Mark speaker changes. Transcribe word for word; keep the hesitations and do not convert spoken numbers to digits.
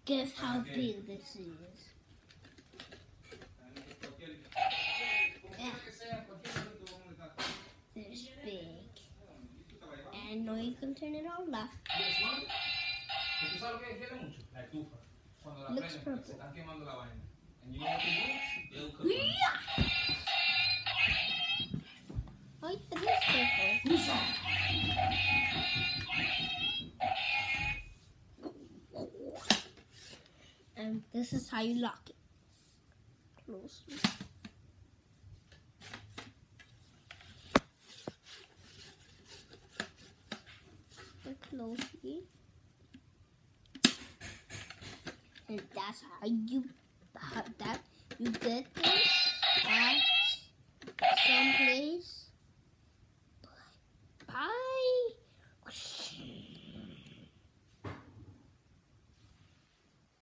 Speaker 1: Guess how big this is. Yeah. This big. And now you can turn it on left. Looks purple. Yeah. Oh, yeah, it is purple. And this is how you lock it. Close. Closely. And that's how you how that you get this at some place